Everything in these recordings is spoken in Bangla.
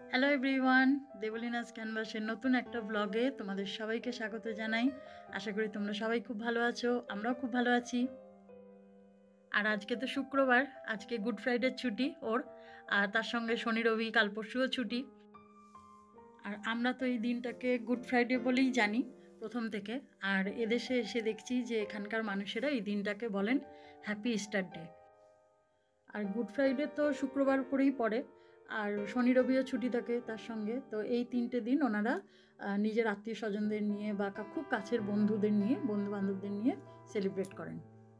হ্যালো এভরিওয়ান, দেবলিনাস ক্যানভাসের নতুন একটা ব্লগে তোমাদের সবাইকে স্বাগত জানাই। আশা করি তোমরা সবাই খুব ভালো আছো, আমরাও খুব ভালো আছি। আর আজকে তো শুক্রবার, আজকে গুড ফ্রাইডের ছুটি ওর, আর তার সঙ্গে শনি রবি কাল পরশুও ছুটি। আর আমরা তো এই দিনটাকে গুড ফ্রাইডে বলেই জানি প্রথম থেকে। আর এদেশে এসে দেখছি যে এখানকার মানুষেরা এই দিনটাকে বলেন হ্যাপি ইস্টার ডে। আর গুড ফ্রাইডে তো শুক্রবার করেই পড়ে, আর শনি রবিও ছুটি থাকে তার সঙ্গে। তো এই 3টে দিন ওনারা নিজের আত্মীয় স্বজনদের নিয়ে বা খুব কাছের বন্ধুদের নিয়ে, বন্ধু বান্ধবদের নিয়ে সেলিব্রেট করেন।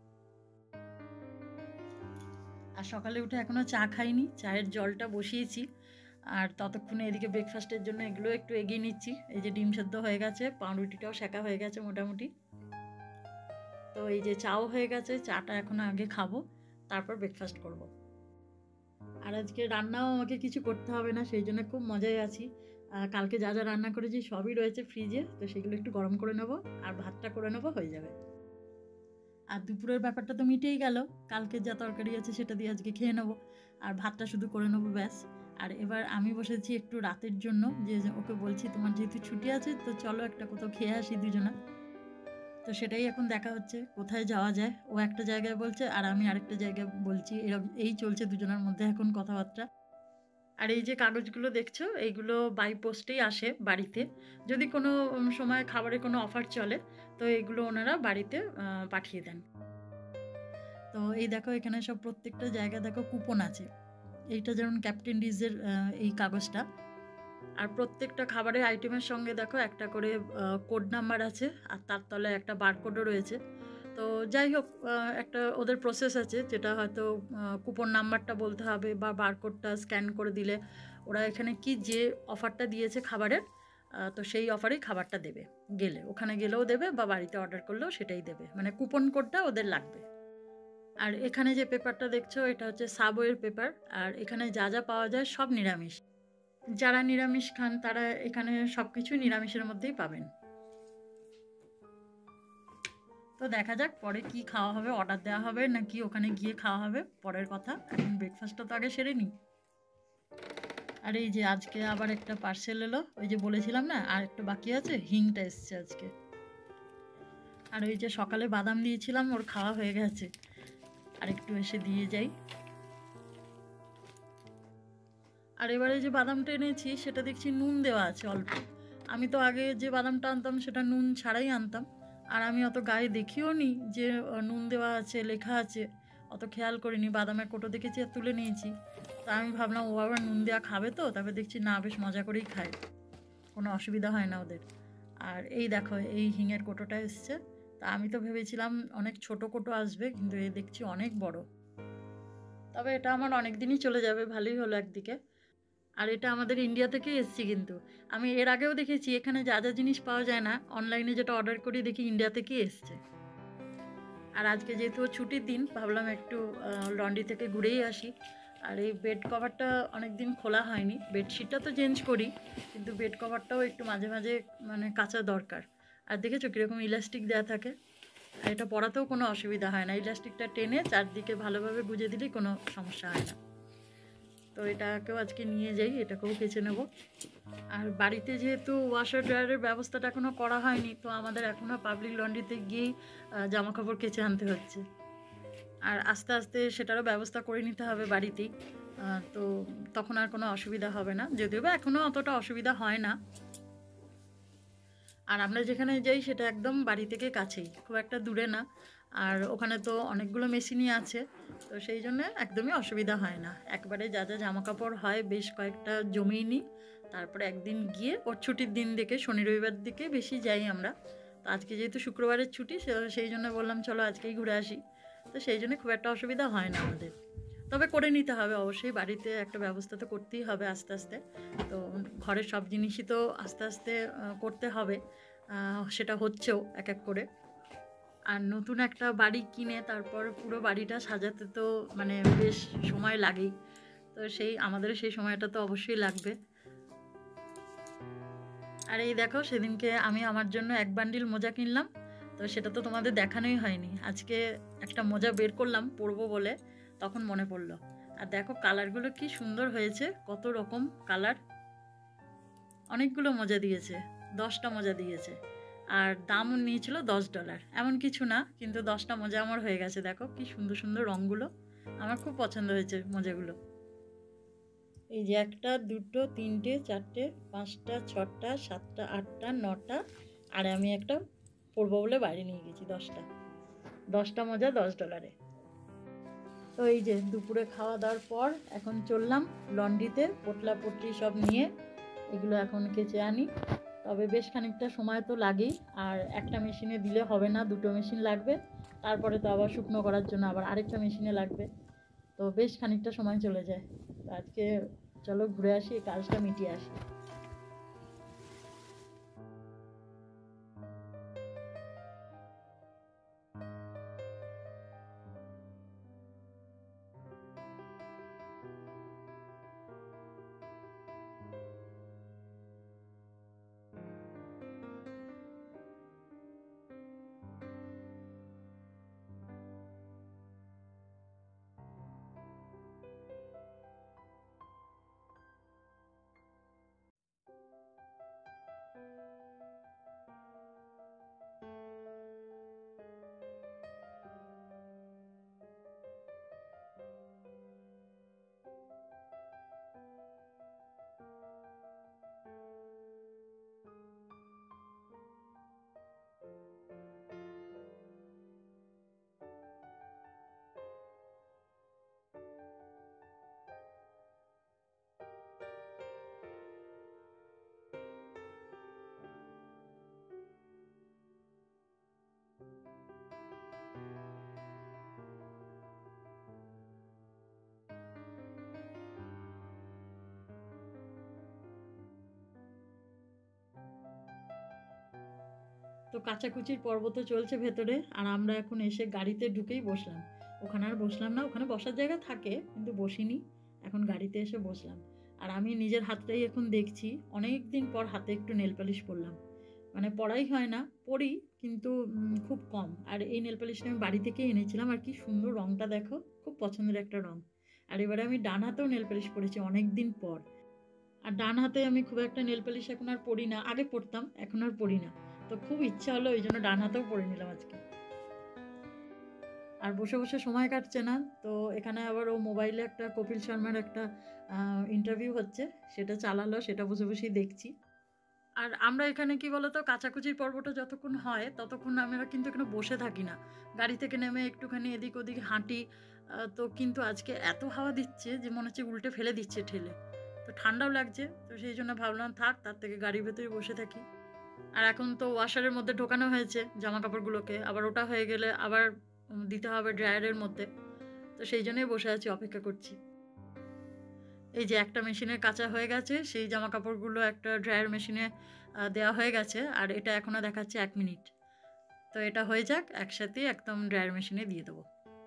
আর সকালে উঠে এখনও চা খাইনি, চায়ের জলটা বসিয়েছি। আর ততক্ষণে এদিকে ব্রেকফাস্টের জন্য এগুলো একটু এগিয়ে নিচ্ছি। এই যে ডিম সেদ্ধ হয়ে গেছে, পাউরুটিটাও সেঁকা হয়ে গেছে মোটামুটি। তো এই যে চাও হয়ে গেছে, চাটা এখন আগে খাবো, তারপর ব্রেকফাস্ট করব। আর আজকে রান্নাও আমাকে কিছু করতে হবে না, সেই জন্য খুব মজায় আছি। কালকে যা যা রান্না করেছি সবই রয়েছে ফ্রিজে, তো সেগুলো একটু গরম করে নেবো আর ভাতটা করে নেবো, হয়ে যাবে। আর দুপুরের ব্যাপারটা তো মিটেই গেল, কালকে যা তরকারি আছে সেটা দিয়ে আজকে খেয়ে নেবো, আর ভাতটা শুধু করে নেবো, ব্যাস। আর এবার আমি বসেছি একটু রাতের জন্য, যে ওকে বলছি তোমার যেহেতু ছুটি আছে তো চলো একটা কোথাও খেয়ে আসি দুজনা। তো সেটাই এখন দেখা হচ্ছে কোথায় যাওয়া যায়। ও একটা জায়গায় বলছে আর আমি আরেকটা জায়গায় বলছি, এরকম এই চলছে দুজনের মধ্যে এখন কথাবার্তা। আর এই যে কাগজগুলো দেখছো, এইগুলো বাই পোস্টেই আসে বাড়িতে। যদি কোনো সময় খাবারে কোনো অফার চলে তো এগুলো ওনারা বাড়িতে পাঠিয়ে দেন। তো এই দেখো এখানে সব প্রত্যেকটা জায়গায় দেখো কুপন আছে। এইটা যেমন ক্যাপ্টেন ডিজের এই কাগজটা। আর প্রত্যেকটা খাবারের আইটেমের সঙ্গে দেখো একটা করে কোড নাম্বার আছে, আর তার তলায় একটা বারকোডও রয়েছে। তো যাই হোক, একটা ওদের প্রসেস আছে, যেটা হয়তো কুপন নাম্বারটা বলতে হবে বা বারকোডটা স্ক্যান করে দিলে ওরা এখানে কি যে অফারটা দিয়েছে খাবারের, তো সেই অফারেই খাবারটা দেবে। গেলে ওখানে গেলেও দেবে বা বাড়িতে অর্ডার করলেও সেটাই দেবে, মানে কুপন কোডটা ওদের লাগবে। আর এখানে যে পেপারটা দেখছো এটা হচ্ছে সাবওয়ের পেপার। আর এখানে যা যা পাওয়া যায় সব নিরামিষ। যারা নিরামিষ খান তারা এখানে সব কিছু নিরামিষের মধ্যেই পাবেন। তো দেখা যাক পরে কি খাওয়া হবে, অর্ডার দেওয়া হবে নাকি ওখানে গিয়ে খাওয়া হবে পরের কথা। এখন ব্রেকফাস্টটা তো আগে সেরে নিই। আর এই যে আজকে আবার একটা পার্সেল এলো, ওই যে বলেছিলাম না আর একটা বাকি আছে, হিংটা এসছে আজকে। আর ওই যে সকালে বাদাম দিয়েছিলাম, ওর খাওয়া হয়ে গেছে, আর একটু এসে দিয়ে যাই। আর এবারে যে বাদামটা এনেছি সেটা দেখছি নুন দেওয়া আছে অল্প। আমি তো আগে যে বাদামটা আনতাম সেটা নুন ছাড়াই আনতাম, আর আমি অত গায়ে দেখিও নি যে নুন দেওয়া আছে লেখা আছে, অত খেয়াল করিনি। বাদামের কোটো দেখেছি আর তুলে নিয়েছি। তা আমি ভাবলাম ও আবার নুন দেওয়া খাবে, তো তারপরে দেখছি না, বেশ মজা করেই খায়, কোনো অসুবিধা হয় না ওদের। আর এই দেখো এই হিঙের কোটোটা এসছে। তা আমি তো ভেবেছিলাম অনেক ছোট কোটো আসবে, কিন্তু এই দেখছি অনেক বড়। তবে এটা আমার অনেক দিনই চলে যাবে, ভালোই হলো একদিকে। আর এটা আমাদের ইন্ডিয়া থেকেই এসেছি, কিন্তু আমি এর আগেও দেখেছি এখানে যা যা জিনিস পাওয়া যায় না অনলাইনে, যেটা অর্ডার করি দেখি ইন্ডিয়া থেকেই এসছে। আর আজকে যেহেতু ছুটির দিন ভাবলাম একটু লন্ড্রি থেকে ঘুরেই আসি। আর এই বেড কভারটা অনেক দিন খোলা হয়নি, বেডশিটটা তো চেঞ্জ করি, কিন্তু বেড কভারটাও একটু মাঝে মাঝে মানে কাচা দরকার। আর দেখেছো কীরকম ইলাস্টিক দেওয়া থাকে, আর এটা পরাতেও কোনো অসুবিধা হয় না, ইলাস্টিকটা টেনে চারদিকে ভালোভাবে গুঁজে দিলেই কোনো সমস্যা হয় না। তো এটাকেও আজকে নিয়ে যাই, এটাকেও কেচে নেব। আর বাড়িতে যেহেতু ওয়াশার ড্রায়ারের ব্যবস্থাটা এখনও করা হয়নি, তো আমাদের এখনও পাবলিক লন্ড্রিতে গিয়েই জামা কাপড় কেচে আনতে হচ্ছে। আর আস্তে আস্তে সেটারও ব্যবস্থা করে নিতে হবে বাড়িতেই, তো তখন আর কোনো অসুবিধা হবে না, যদিও বা এখনও অতটা অসুবিধা হয় না। আর আমরা যেখানে যাই সেটা একদম বাড়ি থেকে কাছেই, খুব একটা দূরে না। আর ওখানে তো অনেকগুলো মেশিনই আছে, তো সেই জন্য একদমই অসুবিধা হয় না। একবারে যা যা জামা কাপড় হয় বেশ কয়েকটা জমিয়ে নিই, তারপরে একদিন গিয়ে ওর ছুটির দিন দেখে শনি রবিবার দিকে বেশি যাই আমরা। তো আজকে যেহেতু শুক্রবারের ছুটি, সেই জন্য বললাম চলো আজকেই ঘুরে আসি। তো সেই জন্য খুব একটা অসুবিধা হয় না আমাদের। তবে করে নিতে হবে অবশ্যই, বাড়িতে একটা ব্যবস্থা তো করতেই হবে আস্তে আস্তে। তো ঘরের সব জিনিসই তো আস্তে আস্তে করতে হবে, সেটা হচ্ছেও এক এক করে। আর নতুন একটা বাড়ি কিনে তারপর পুরো বাড়িটা সাজাতে তো মানে বেশ সময় লাগেই, তো আমাদেরও সেই সময়টা তো অবশ্যই লাগবে। আর এই দেখো সেদিনকে আমি আমার জন্য এক বান্ডিল মোজা কিনলাম, তো সেটা তো তোমাদের দেখানোই হয়নি। আজকে একটা মোজা বের করলাম পরবো বলে, তখন মনে পড়লো। আর দেখো কালারগুলো কি সুন্দর হয়েছে, কত রকম কালার। অনেকগুলো মোজা দিয়েছে, 10টা মোজা দিয়েছে। আর দামও নিয়েছিল $10। এমন কিছু না, কিন্তু 10টা মোজা আমার হয়ে গেছে। দেখো কি সুন্দর সুন্দর রঙগুলো, আমার খুব পছন্দ হয়েছে মোজাগুলো। এই যে 1টা 2টো 3টে 4টে 5টা 6টা 7টা 8টা 9টা, আর আমি একটা পরবো বলে বাইরে নিয়ে গেছি 10টা মোজা $10। তো এই যে দুপুরে খাওয়া দাওয়ার পর এখন চললাম লন্ড্রিতে, পোটলা পোটলি সব নিয়ে এগুলো এখন কেচে আনি। তবে বেশ খানিকটা সময় তো লাগেই, আর একটা মেশিনে দিলে হবে না, 2টো মেশিন লাগবে। তারপরে তো আবার শুকনো করার জন্য আবার আরেকটা মেশিনে লাগবে, তো বেশ খানিকটা সময় চলে যায়। তো আজকে চলো ঘুরে আসি, এই কাজটা মিটিয়ে আসি। তো কাচাকুচির পর্ব তো চলছে ভেতরে, আর আমরা এখন এসে গাড়িতে ঢুকেই বসলাম। ওখানে আর বসলাম না, ওখানে বসার জায়গা থাকে কিন্তু বসিনি, এখন গাড়িতে এসে বসলাম। আর আমি নিজের হাতটাই এখন দেখছি, অনেক দিন পর হাতে একটু নেল পালিশ পরলাম। মানে পরাই হয় না, পরি কিন্তু খুব কম। আর এই নেল পালিশটা আমি বাড়ি থেকে এনেছিলাম, আর কি সুন্দর রঙটা দেখো, খুব পছন্দের একটা রঙ। আর এবারে আমি ডান হাতেও নেল পালিশ পরেছি অনেক দিন পর। আর ডান হাতে আমি খুব একটা নেল পালিশ এখন আর পরি না, আগে পরতাম এখন আর পরি না। তো খুব ইচ্ছা হলো, এই জন্য ডান হাতেও পরে নিলাম আজকে। আর বসে বসে সময় কাটছে না, তো এখানে আবার ও মোবাইলে একটা কপিল শর্মার একটা ইন্টারভিউ হচ্ছে, সেটা চালালো, সেটা বসে বসেই দেখছি। আর আমরা এখানে কি বলতো, কাচাকুচির পর্বটা যতক্ষণ হয় ততক্ষণ আমরা কিন্তু এখানে বসে থাকি না, গাড়ি থেকে নেমে একটুখানি এদিক ওদিক হাঁটি। তো কিন্তু আজকে এত হাওয়া দিচ্ছে যে মনে হচ্ছে উল্টে ফেলে দিচ্ছে ঠেলে, তো ঠান্ডাও লাগছে, তো সেই জন্য ভাবলাম থাক, তার থেকে গাড়ির ভেতরে বসে থাকি। আর এখন তো ওয়াশারের মধ্যে ঢোকানো হয়েছে জামা কাপড়গুলোকে, আবার ওটা হয়ে গেলে আবার দিতে হবে ড্রায়ারের মধ্যে, তো সেই জন্যই বসে আছি, অপেক্ষা করছি। এই যে একটা মেশিনে কাঁচা হয়ে গেছে, সেই জামা কাপড়গুলো একটা ড্রায়ার মেশিনে দেওয়া হয়ে গেছে, আর এটা এখনও দেখাচ্ছে 1 মিনিট। তো এটা হয়ে যাক, একসাথে একদম ড্রায়ার মেশিনে দিয়ে দেবো।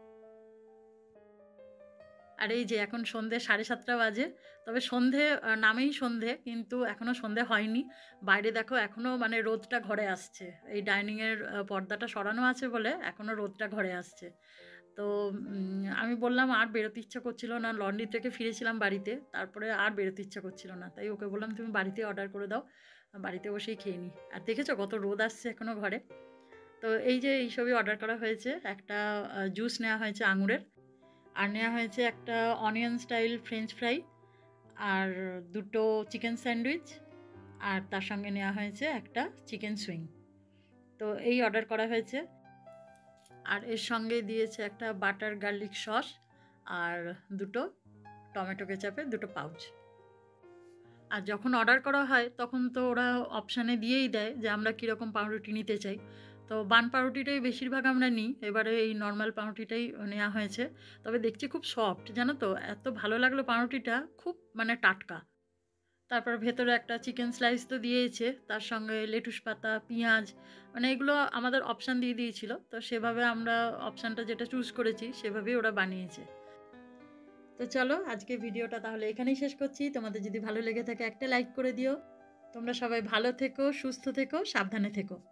আর এই যে এখন সন্ধে 7:30 বাজে, তবে সন্ধে নামেই সন্ধে, কিন্তু এখনও সন্ধে হয়নি। বাইরে দেখো এখনও মানে রোদটা ঘরে আসছে, এই ডাইনিংয়ের পর্দাটা সরানো আছে বলে এখনও রোদটা ঘরে আসছে। তো আমি বললাম আর বেরোতে ইচ্ছা করছিল না, লন্ড্রি থেকে ফিরেছিলাম বাড়িতে, তারপরে আর বেরোতে ইচ্ছা করছিল না, তাই ওকে বললাম তুমি বাড়িতে অর্ডার করে দাও, বাড়িতে বসেই খেয়ে নিই। আর দেখেছো কত রোদ আসছে এখনও ঘরে। তো এই যে এইসবই অর্ডার করা হয়েছে, একটা জুস নেওয়া হয়েছে আঙুরের, আর নেওয়া হয়েছে একটা অনিয়ন স্টাইল ফ্রেঞ্চ ফ্রাই, আর 2টো চিকেন স্যান্ডউইচ, আর তার সঙ্গে নেওয়া হয়েছে একটা চিকেন সুইং। তো এই অর্ডার করা হয়েছে। আর এর সঙ্গে দিয়েছে একটা বাটার গার্লিক সস, আর 2টো টমেটো কেচাপের 2টো পাউচ। আর যখন অর্ডার করা হয় তখন তো ওরা অপশানে দিয়েই দেয় যে আমরা কীরকম পাউরুটি নিতে চাই। তো বান পাউরুটিটাই বেশিরভাগ আমরা নিই, এবারে এই নর্মাল পাউরুটিটাই নেওয়া হয়েছে। তবে দেখছি খুব সফট, জানো তো, এত ভালো লাগলো পাউরুটিটা, খুব মানে টাটকা। তারপর ভেতরে একটা চিকেন স্লাইস তো দিয়েছে, তার সঙ্গে লেটুস পাতা, পেঁয়াজ, মানে এগুলো আমাদের অপশান দিয়ে দিয়েছিল, তো সেভাবে আমরা অপশানটা যেটা চুজ করেছি সেভাবেই ওরা বানিয়েছে। তো চলো আজকে ভিডিওটা তাহলে এখানেই শেষ করছি। তোমাদের যদি ভালো লেগে থাকে একটা লাইক করে দিও। তোমরা সবাই ভালো থেকো, সুস্থ থেকো, সাবধানে থেকো।